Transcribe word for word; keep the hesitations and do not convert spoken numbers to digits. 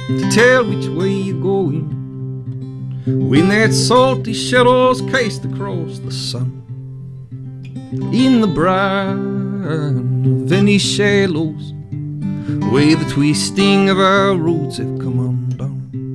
to tell which way you're going. When that salty shadows cast across the sun, in the brine of any shallows, where the twisting of our roads have come undone.